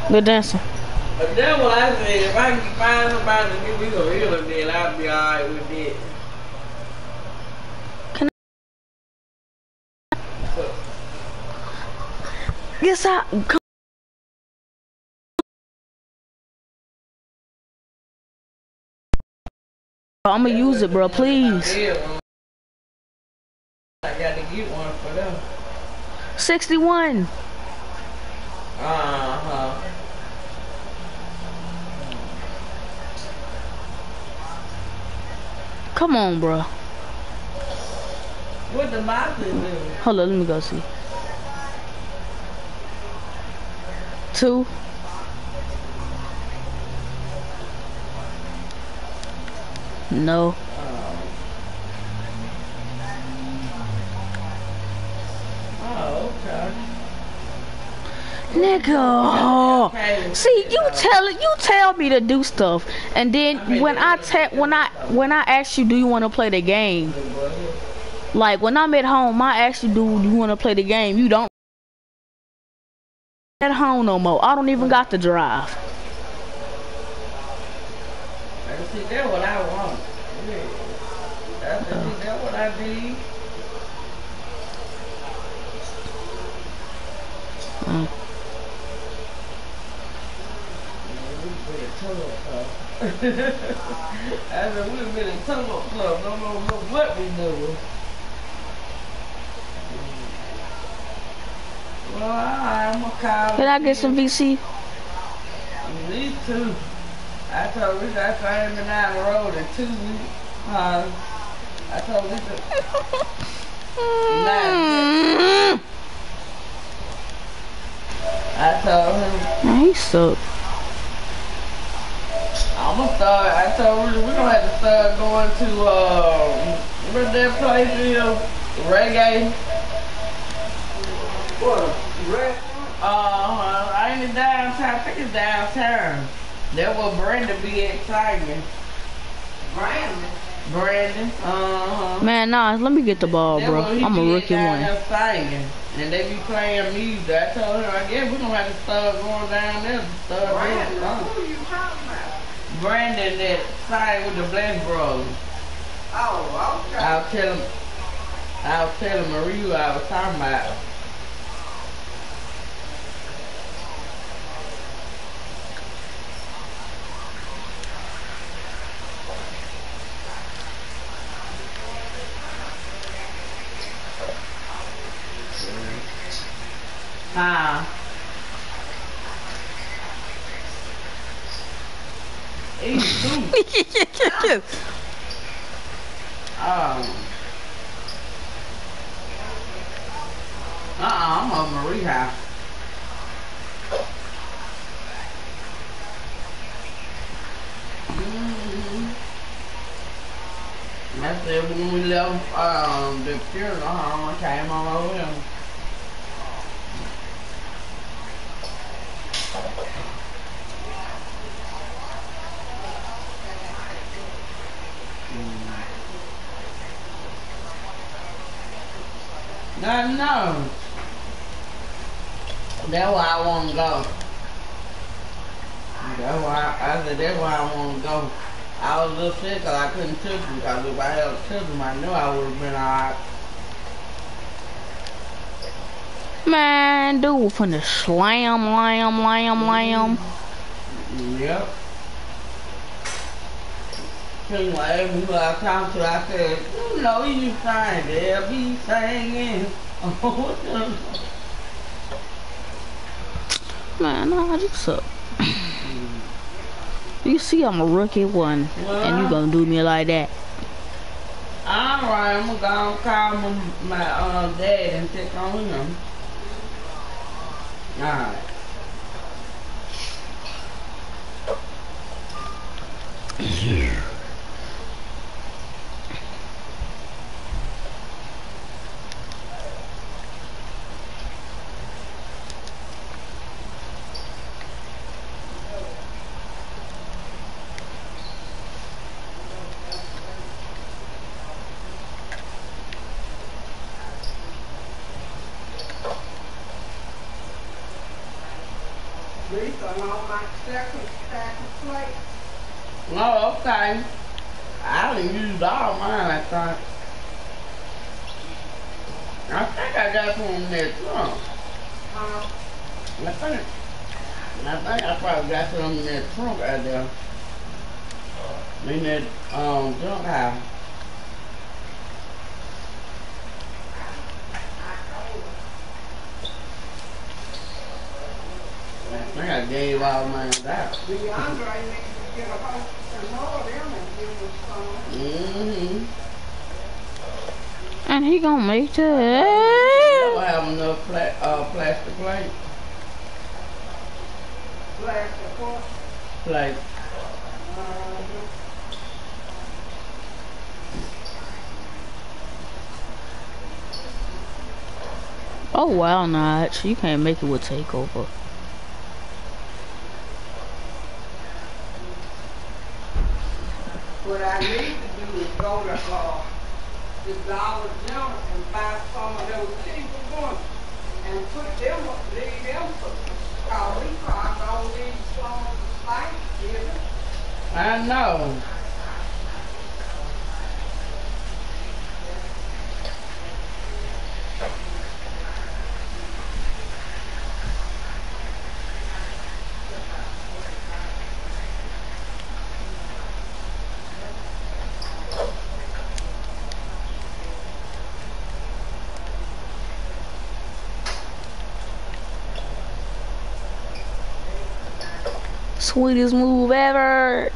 Good dancing. But that's what I said. If I can find somebody to give me some healing, then I'll be alright with it. Yes, I'm gonna use it, bro. Please. I got to get one for them. 61. Come on, bro. What the boxes do? Hold on, let me go see. 2. No. Oh, okay. Nigga, see, you tell me to do stuff, and then when I ask you, do you want to play the game? Like when I'm at home, I ask you, do you want to play the game? You don't at home no more. I don't even got to drive. See, that's what I want. That's what I need. I said, we've been in Tumble Club. Don't know what we doing. Well, I'm gonna call. Can I get some VC? Me too. I told Rich I saw him down the road in 2 weeks. I told Rich I told him. Man, he sucked. I'm gonna start. I told Rich we're gonna have to start going to what's that place is? Reggae. What? I ain't in downtown. I think it's downtown. That what Brandon be exciting. Brandon. Man, nah, let me get the ball, bro. I'm a rookie one. And they be playing music. I told him, I guess we're gonna have to start going down there to start Brandon, who you talking about? Brandon that signed with the Black Brothers. Oh, okay. I'll tell him Marie who I was talking about. I'm on Marie house. That's it when we left the funeral home. I came on over him. No. That's why I want to go. That's why I want to go. I was a little sick because I couldn't touch him. Because if I had touched him, I knew I would have been alright. Man, dude, finna slam. Yep. Cause like who I talked to, I said, you know you fine, they'll be singing. Man, nah, you suck. You see I'm a rookie one, and you gonna do me like that. Alright, I'm gonna call my dad and check on him. Alright. Yeah. Lisa, on my second stack of plates. Oh, okay. I didn't use all mine, I thought. I think I got some in that trunk. I think I probably got some in that trunk out there. In that junk house. I think I gave all mine out. DeAndre needs to get a hold of more of them and give us some. And he gonna make that. I don't have enough plastic plate. Plastic what? Plate. Oh wow, Notch, you can't make it with takeover. What I need to do is go to the Dollar General and buy some of those cheaper ones and put them up, leave them for cause we probably don't need some of the Thanksgiving. I know. Sweetest move ever.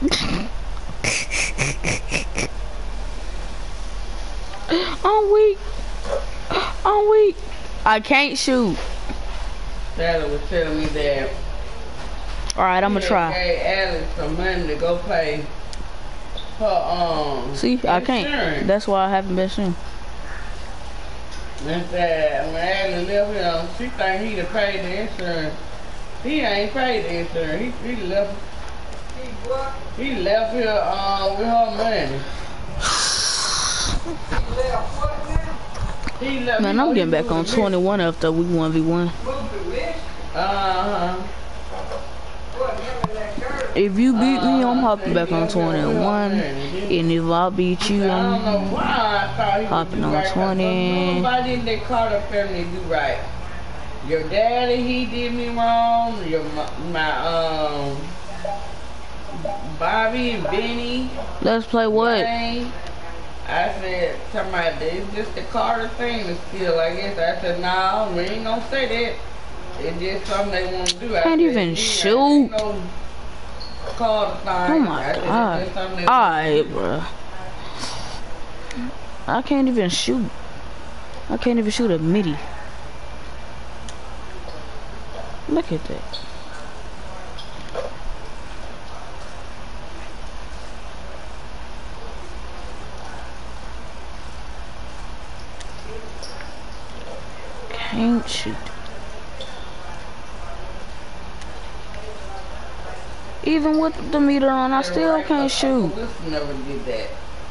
I'm weak. I'm weak. I can't shoot. Sally was telling me that. Alright, I'm gonna try. Gave Alex some money to go pay her See, I can't. insurance. That's why I haven't been shooting. And said when Alex left him, she think he done paid the insurance. He ain't paid the insurance. He left. He left here with her money. He left. Man, I'm getting back on 21 after we 1v1. If you beat me, I'm hopping back on 21. And if I beat you, I'm hopping on 20. Nobody in the Carter family do right. Your daddy, he did me wrong. My Bobby and Benny. Let's play what? I said, somebody, it's just the Carter thing to steal, I guess. I said, no, we ain't gonna say that. It's just something they want to do. Can't even shoot. No Carter thing. Oh my god. Alright, bro. I can't even shoot. I can't even shoot a midi. Look at that. Can't shoot. Even with the meter on, I still can't shoot. Never did that.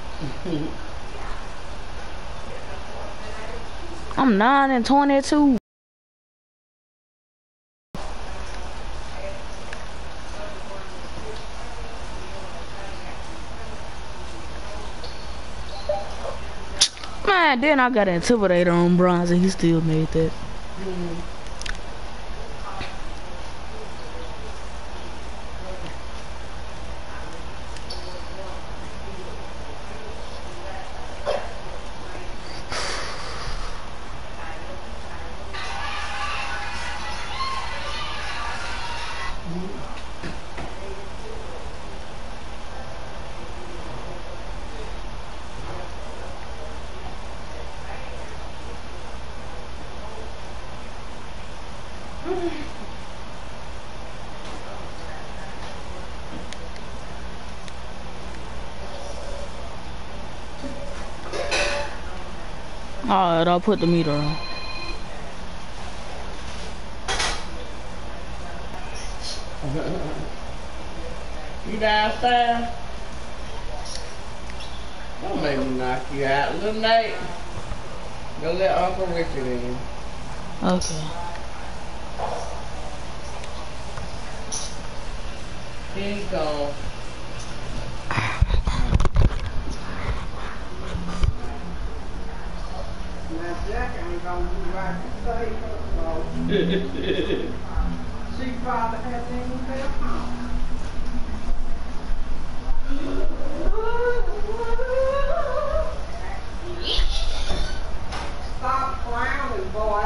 I'm 9 and 22. Man, then I got an Intimidator on bronze and he still made that. Alright, I'll put the meter on. You downstairs? Don't make me knock you out. Little Nate, go let Uncle Richard in. Okay. Here you go. Now Jack ain't gonna be right to say so. She probably hasn't even left home. Stop clowning, boy.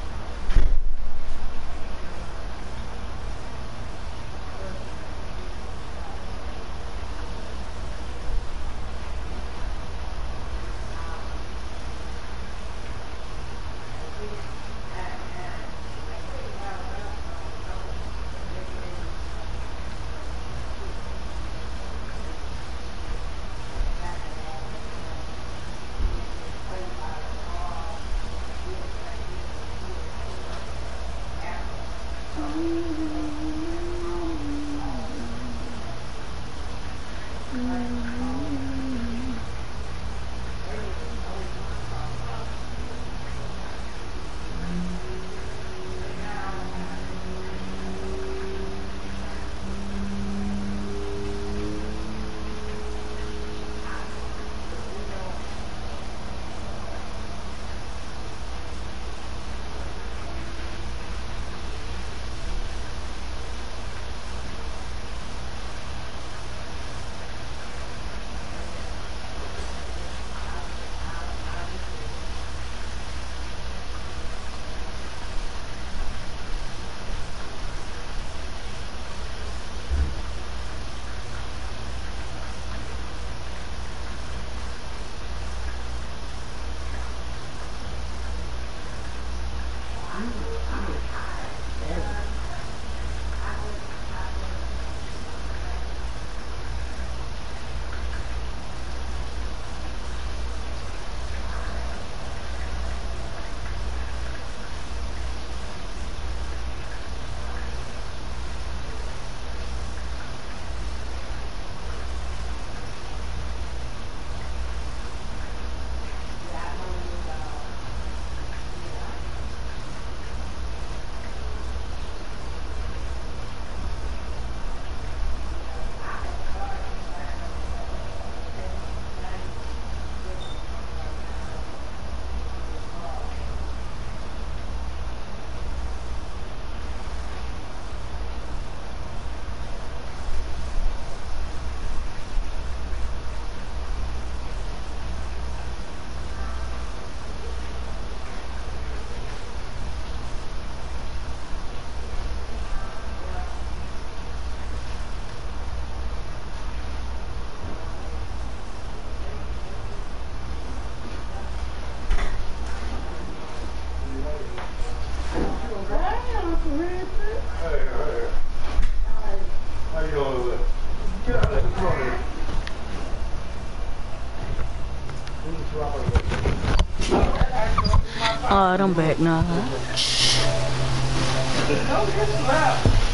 Alright, I'm back now.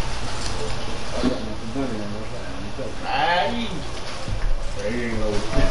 Aye.